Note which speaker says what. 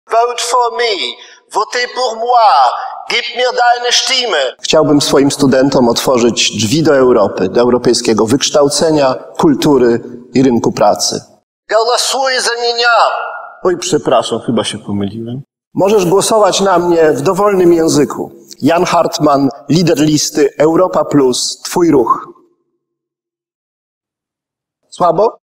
Speaker 1: Vote for me. Votez pour moi. Gib mir deine Stimme.
Speaker 2: Chciałbym swoim studentom otworzyć drzwi do Europy, do europejskiego wykształcenia, kultury i rynku pracy.
Speaker 1: Голосуй за меня.
Speaker 2: Oj, przepraszam, chyba się pomyliłem. Możesz głosować na mnie w dowolnym języku. Jan Hartman, lider listy Europa Plus, twój ruch. Słabo?